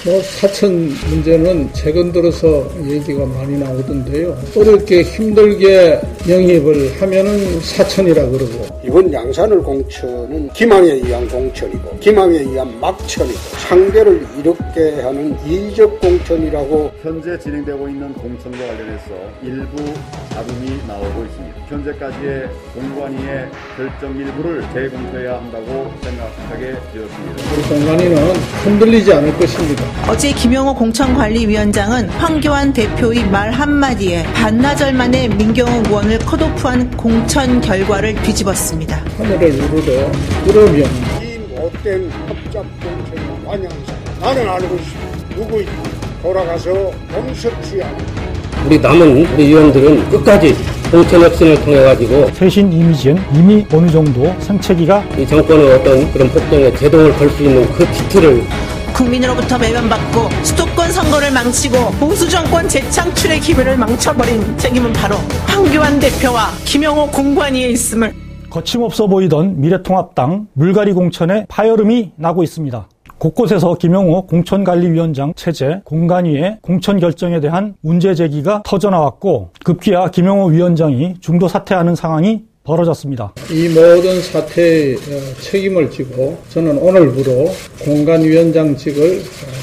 사천 문제는 최근 들어서 얘기가 많이 나오던데요. 어렵게 힘들게 영입을 하면은 사천이라 그러고. 이번 양산을 공천은 기망에 의한 공천이고 기망에 의한 막천이고 상대를 이롭게 하는 이적 공천이라고 현재 진행되고 있는 공천과 관련해서 일부 잡음이 나오고 있습니다. 현재까지의 공관위의 결정 일부를 재검토해야 한다고 생각하게 되었습니다. 우리 공관위는 흔들리지 않을 것입니다. 어제 김영호 공천관리위원장은 황교안 대표의 말 한마디에 반나절 만에 민경욱 의원을 컷오프한 공천 결과를 뒤집었습니다. 하늘을 우러러 그러면 이 못된 합작 공천을 관여한 사람 나는 알고 있습니다. 누구인지 돌아가서 용서치 않아. 우리 남은 우리 의원들은 끝까지 공천 혁신을 통해가지고 쇄신 이미지는 이미 어느 정도 생채기가 이 정권의 어떤 그런 폭동에 제동을 걸 수 있는 그 기틀을 국민으로부터 외면받고 수도권 선거를 망치고 보수 정권 재창출의 기회를 망쳐버린 책임은 바로 황교안 대표와 김영호 공관위에 있음을. 거침없어 보이던 미래통합당 물갈이 공천에 파열음이 나고 있습니다. 곳곳에서 김영호 공천관리위원장 체제 공관위의 공천 결정에 대한 문제 제기가 터져나왔고 급기야 김영호 위원장이 중도 사퇴하는 상황이 벌어졌습니다. 이 모든 사태의 책임을 지고 저는 오늘부로 공관위원장직을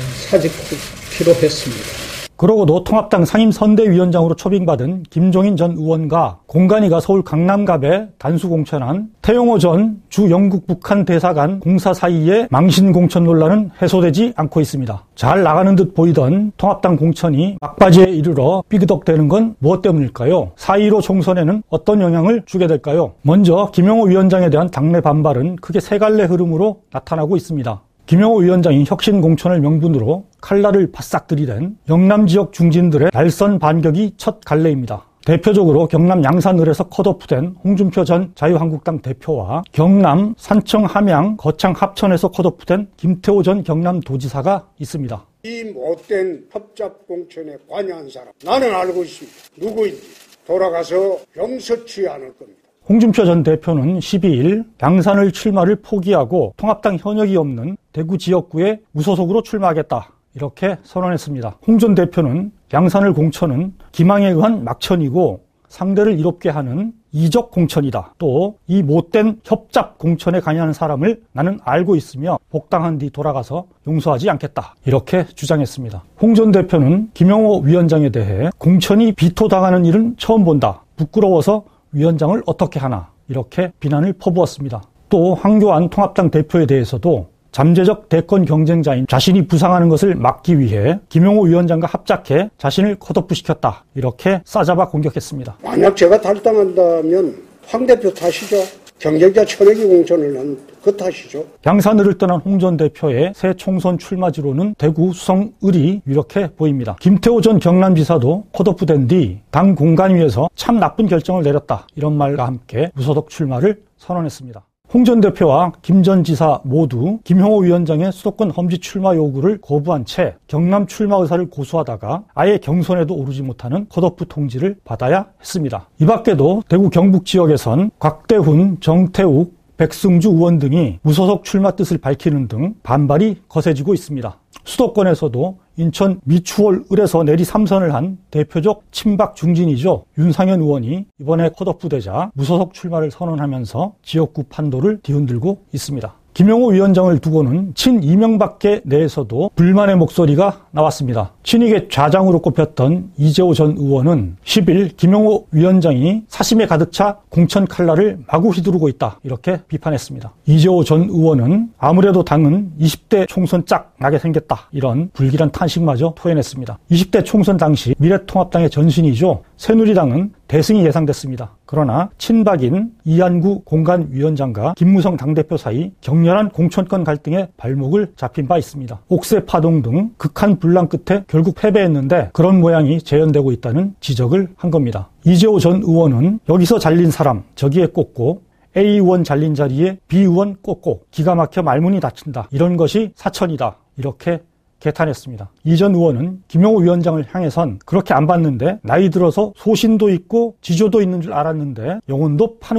사직키로 했습니다. 그러고도 통합당 상임선대위원장으로 초빙받은 김종인 전 의원과 공관위가 서울 강남갑에 단수공천한 태용호 전 주 영국 북한 대사관 공사 사이의 망신공천 논란은 해소되지 않고 있습니다. 잘 나가는 듯 보이던 통합당 공천이 막바지에 이르러 삐그덕대는 건 무엇 때문일까요? 4.15 총선에는 어떤 영향을 주게 될까요? 먼저 김영호 위원장에 대한 당내 반발은 크게 세 갈래 흐름으로 나타나고 있습니다. 김영호 위원장이 혁신 공천을 명분으로 칼날을 바싹 들이댄 영남 지역 중진들의 날선 반격이 첫 갈래입니다. 대표적으로 경남 양산을에서 컷오프된 홍준표 전 자유한국당 대표와 경남 산청 함양 거창 합천에서 컷오프된 김태호 전 경남도지사가 있습니다. 이 못된 협잡 공천에 관여한 사람 나는 알고 있습니다. 누구인지 돌아가서 용서치 않을 겁니다. 홍준표 전 대표는 12일 양산을 출마를 포기하고 통합당 현역이 없는 대구 지역구에 무소속으로 출마하겠다 이렇게 선언했습니다. 홍 전 대표는 양산을 공천은 기망에 의한 막천이고 상대를 이롭게 하는 이적 공천이다. 또 이 못된 협잡 공천에 관여하는 사람을 나는 알고 있으며 복당한 뒤 돌아가서 용서하지 않겠다. 이렇게 주장했습니다. 홍 전 대표는 김영호 위원장에 대해 공천이 비토당하는 일은 처음 본다. 부끄러워서 위원장을 어떻게 하나 이렇게 비난을 퍼부었습니다. 또 황교안 통합당 대표에 대해서도 잠재적 대권 경쟁자인 자신이 부상하는 것을 막기 위해 김영호 위원장과 합작해 자신을 컷오프시켰다 이렇게 싸잡아 공격했습니다. 만약 제가 탈당한다면 황 대표 탓이죠. 경쟁자 천억이 공천을 한 그 탓이죠. 양산을을 떠난 홍 전 대표의 새 총선 출마지로는 대구 수성을이 유력해 보입니다. 김태호 전 경남지사도 컷오프된 뒤 당 공관위에서 참 나쁜 결정을 내렸다 이런 말과 함께 무소속 출마를 선언했습니다. 홍 전 대표와 김 전 지사 모두 김영호 위원장의 수도권 험지 출마 요구를 거부한 채 경남 출마 의사를 고수하다가 아예 경선에도 오르지 못하는 컷오프 통지를 받아야 했습니다. 이 밖에도 대구 경북 지역에선 곽대훈, 정태욱, 백승주 의원 등이 무소속 출마 뜻을 밝히는 등 반발이 거세지고 있습니다. 수도권에서도 인천 미추홀을에서 내리 3선을 한 대표적 친박 중진이죠. 윤상현 의원이 이번에 컷오프되자 무소속 출마를 선언하면서 지역구 판도를 뒤흔들고 있습니다. 김영호 위원장을 두고는 친이명박계 내에서도 불만의 목소리가 나왔습니다. 친이계 좌장으로 꼽혔던 이재호 전 의원은 10일 김영호 위원장이 사심에 가득 차 공천 칼날을 마구 휘두르고 있다 이렇게 비판했습니다. 이재호 전 의원은 아무래도 당은 20대 총선 짝 나게 생겼다 이런 불길한 탄식마저 토해냈습니다. 20대 총선 당시 미래통합당의 전신이죠. 새누리당은 대승이 예상됐습니다. 그러나 친박인 이한구 공관위원장과 김무성 당대표 사이 격렬한 공천권 갈등에 발목을 잡힌 바 있습니다. 옥새 파동 등 극한 분란 끝에 결국 패배했는데 그런 모양이 재현되고 있다는 지적을 한 겁니다. 이재호 전 의원은 여기서 잘린 사람 저기에 꽂고 A 의원 잘린 자리에 B 의원 꽂고 기가 막혀 말문이 닫힌다. 이런 것이 사천이다. 이렇게 개탄했습니다. 이 전 의원은 김영호 위원장을 향해선 그렇게 안 봤는데 나이 들어서 소신도 있고 지조도 있는 줄 알았는데 영혼도 파는구나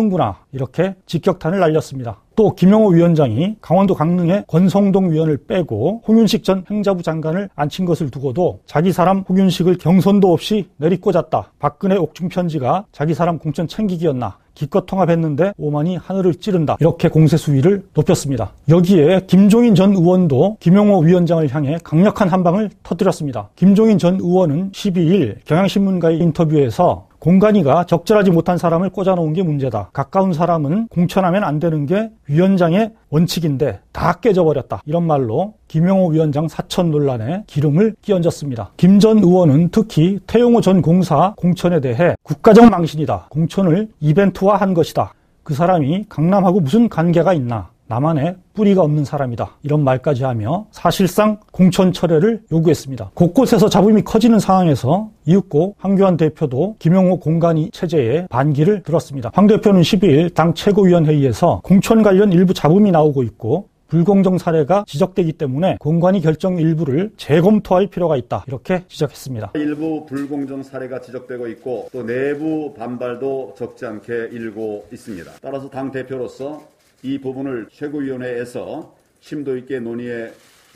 이렇게 직격탄을 날렸습니다. 또 김영호 위원장이 강원도 강릉의 권성동 위원을 빼고 홍윤식 전 행자부 장관을 앉힌 것을 두고도 자기 사람 홍윤식을 경선도 없이 내리꽂았다. 박근혜 옥중 편지가 자기 사람 공천 챙기기였나. 기껏 통합했는데 오만이 하늘을 찌른다. 이렇게 공세 수위를 높였습니다. 여기에 김종인 전 의원도 김영호 위원장을 향해 강력한 한방을 터뜨렸습니다. 김종인 전 의원은 12일 경향신문과의 인터뷰에서 공관위가 적절하지 못한 사람을 꽂아놓은 게 문제다. 가까운 사람은 공천하면 안 되는 게 위원장의 원칙인데 다 깨져버렸다. 이런 말로 김영호 위원장 사천 논란에 기름을 끼얹었습니다. 김 전 의원은 특히 태용호 전 공사 공천에 대해 국가적 망신이다. 공천을 이벤트화한 것이다. 그 사람이 강남하고 무슨 관계가 있나. 나만의 뿌리가 없는 사람이다. 이런 말까지 하며 사실상 공천 철회를 요구했습니다. 곳곳에서 잡음이 커지는 상황에서 이윽고 황교안 대표도 김영호 공관위 체제에 반기를 들었습니다. 황 대표는 12일 당 최고위원회의에서 공천 관련 일부 잡음이 나오고 있고 불공정 사례가 지적되기 때문에 공관위 결정 일부를 재검토할 필요가 있다. 이렇게 지적했습니다. 일부 불공정 사례가 지적되고 있고 또 내부 반발도 적지 않게 일고 있습니다. 따라서 당 대표로서 이 부분을 최고위원회에서 심도 있게 논의해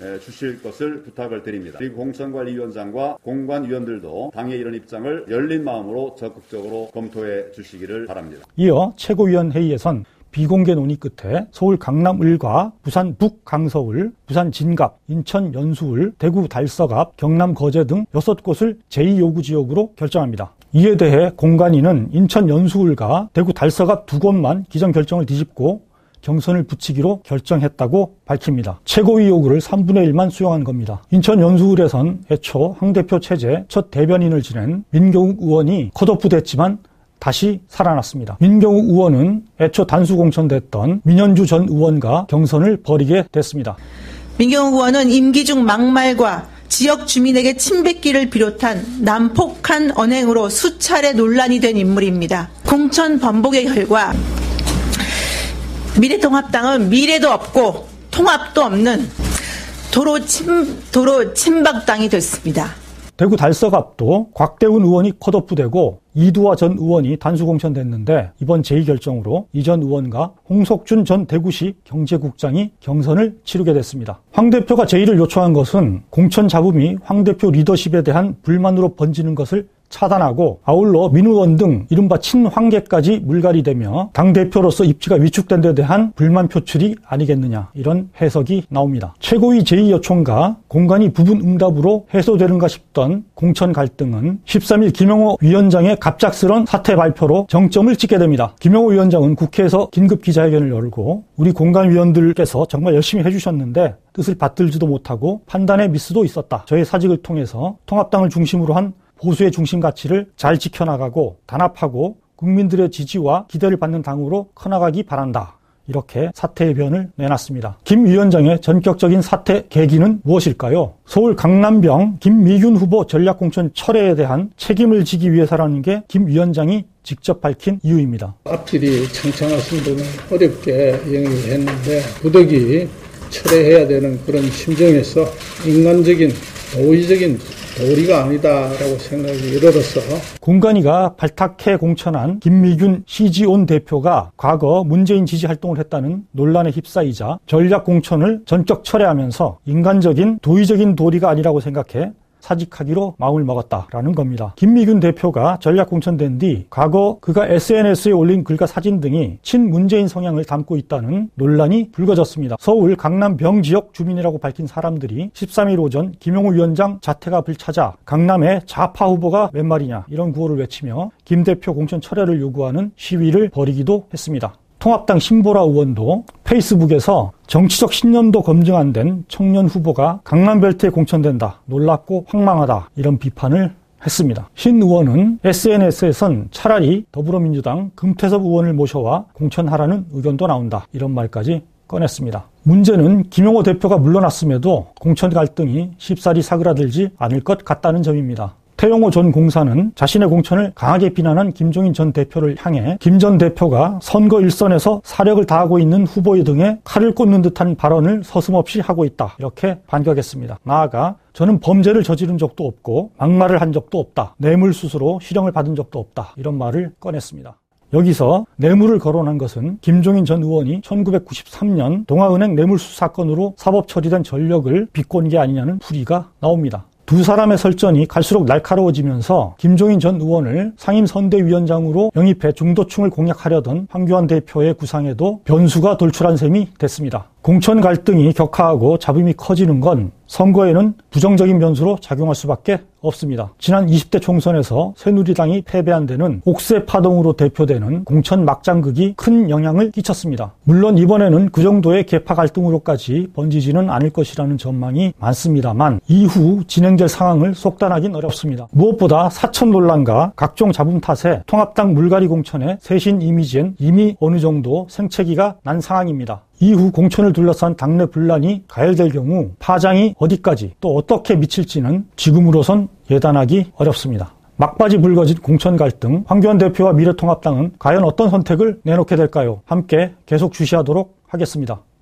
주실 것을 부탁을 드립니다. 그리고 공천관리위원장과 공관위원들도 당의 이런 입장을 열린 마음으로 적극적으로 검토해 주시기를 바랍니다. 이어 최고위원회의에선 비공개 논의 끝에 서울 강남을과 부산 북강서을, 부산 진갑, 인천 연수을, 대구 달서갑, 경남 거제 등 6곳을 제2요구지역으로 결정합니다. 이에 대해 공관위는 인천 연수을과 대구 달서갑 2곳만 기정 결정을 뒤집고 경선을 붙이기로 결정했다고 밝힙니다. 최고위 요구를 3분의 1만 수용한 겁니다. 인천 연수을에선 애초 황 대표 체제 첫 대변인을 지낸 민경욱 의원이 컷오프 됐지만 다시 살아났습니다. 민경욱 의원은 애초 단수 공천됐던 민현주 전 의원과 경선을 벌이게 됐습니다. 민경욱 의원은 임기 중 막말과 지역 주민에게 침뱉기를 비롯한 난폭한 언행으로 수차례 논란이 된 인물입니다. 공천 번복의 결과 미래통합당은 미래도 없고 통합도 없는 도로 친박당이 됐습니다. 대구 달서갑도 곽대훈 의원이 컷오프되고 이두화 전 의원이 단수 공천됐는데 이번 제2결정으로 이 전 의원과 홍석준 전 대구시 경제국장이 경선을 치르게 됐습니다. 황 대표가 제1을 요청한 것은 공천 잡음이 황 대표 리더십에 대한 불만으로 번지는 것을 차단하고 아울러 민 의원 등 이른바 친황계까지 물갈이되며 당대표로서 입지가 위축된 데 대한 불만 표출이 아니겠느냐 이런 해석이 나옵니다. 최고위 제2요청과 공관위 부분 응답으로 해소되는가 싶던 공천 갈등은 13일 김영호 위원장의 갑작스런 사퇴 발표로 정점을 찍게 됩니다. 김영호 위원장은 국회에서 긴급 기자회견을 열고 우리 공관위원들께서 정말 열심히 해주셨는데 뜻을 받들지도 못하고 판단의 미스도 있었다. 저의 사직을 통해서 통합당을 중심으로 한 보수의 중심 가치를 잘 지켜나가고 단합하고 국민들의 지지와 기대를 받는 당으로 커나가기 바란다. 이렇게 사퇴의 변을 내놨습니다. 김 위원장의 전격적인 사퇴 계기는 무엇일까요? 서울 강남병 김미균 후보 전략공천 철회에 대한 책임을 지기 위해서라는 게 김 위원장이 직접 밝힌 이유입니다. 앞길이 창창하신 분은 어렵게 영입을 했는데 부득이 철회해야 되는 그런 심정에서 인간적인 도의적인 도리가 아니다라고 생각이 이르러서 공관위가 발탁해 공천한 김미균 CG온 대표가 과거 문재인 지지 활동을 했다는 논란에 휩싸이자 전략 공천을 전격 철회하면서 인간적인 도의적인 도리가 아니라고 생각해 사직하기로 마음을 먹었다라는 겁니다. 김미균 대표가 전략 공천된 뒤 과거 그가 SNS에 올린 글과 사진 등이 친문재인 성향을 담고 있다는 논란이 불거졌습니다. 서울 강남병 지역 주민이라고 밝힌 사람들이 13일 오전 김영호 위원장 자택 앞을 찾아 강남의 좌파 후보가 웬 말이냐 이런 구호를 외치며 김 대표 공천 철회를 요구하는 시위를 벌이기도 했습니다. 통합당 신보라 의원도 페이스북에서 정치적 신념도 검증 안 된 청년 후보가 강남벨트에 공천된다. 놀랍고 황망하다. 이런 비판을 했습니다. 신 의원은 SNS에선 차라리 더불어민주당 금태섭 의원을 모셔와 공천하라는 의견도 나온다. 이런 말까지 꺼냈습니다. 문제는 김영호 대표가 물러났음에도 공천 갈등이 쉽사리 사그라들지 않을 것 같다는 점입니다. 태용호 전 공사는 자신의 공천을 강하게 비난한 김종인 전 대표를 향해 김 전 대표가 선거 일선에서 사력을 다하고 있는 후보 등에 칼을 꽂는 듯한 발언을 서슴없이 하고 있다. 이렇게 반격했습니다. 나아가 저는 범죄를 저지른 적도 없고 막말을 한 적도 없다. 뇌물수수로 실형을 받은 적도 없다. 이런 말을 꺼냈습니다. 여기서 뇌물을 거론한 것은 김종인 전 의원이 1993년 동아은행 뇌물수 사건으로 사법 처리된 전력을 비꼰 게 아니냐는 풀이가 나옵니다. 두 사람의 설전이 갈수록 날카로워지면서 김종인 전 의원을 상임선대위원장으로 영입해 중도층을 공략하려던 황교안 대표의 구상에도 변수가 돌출한 셈이 됐습니다. 공천 갈등이 격화하고 잡음이 커지는 건 선거에는 부정적인 변수로 작용할 수밖에 없습니다. 지난 20대 총선에서 새누리당이 패배한 데는 옥새 파동으로 대표되는 공천 막장극이 큰 영향을 끼쳤습니다. 물론 이번에는 그 정도의 계파 갈등으로까지 번지지는 않을 것이라는 전망이 많습니다만 이후 진행될 상황을 속단하긴 어렵습니다. 무엇보다 사천 논란과 각종 잡음 탓에 통합당 물갈이 공천의 쇄신 이미지엔 이미 어느 정도 생채기가 난 상황입니다. 이후 공천을 둘러싼 당내 분란이 가열될 경우 파장이 어디까지 또 어떻게 미칠지는 지금으로선 예단하기 어렵습니다. 막바지 불거진 공천 갈등, 황교안 대표와 미래통합당은 과연 어떤 선택을 내놓게 될까요? 함께 계속 주시하도록 하겠습니다.